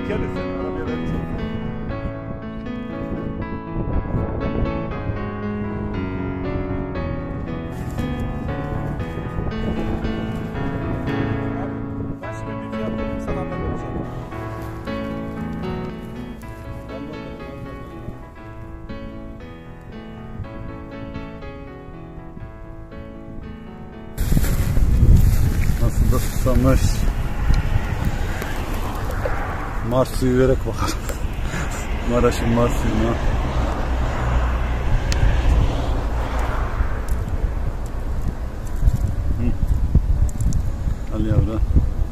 Gel sen arabaya vereceğim. Başka bir fiyat vereyim sana haber vereceğim. Nasıl da susamış. Mars suyu vererek bakalım. Maraş'ın Mars suyuna. Al yavrum.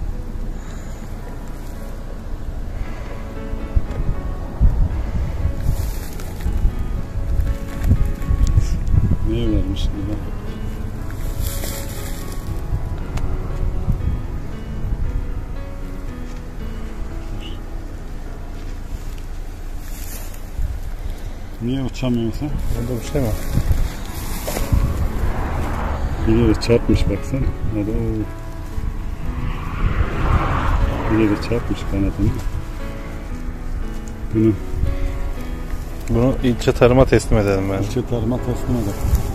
Neye vermiş burada? Niye uçamıyorsun? Orada bir şey mi? Bir yere çarpmış baksana. Hadi o. Bir yere çarpmış kanadını. Bunu ilçe tarıma teslim edelim ben. İlçe tarıma teslim edelim.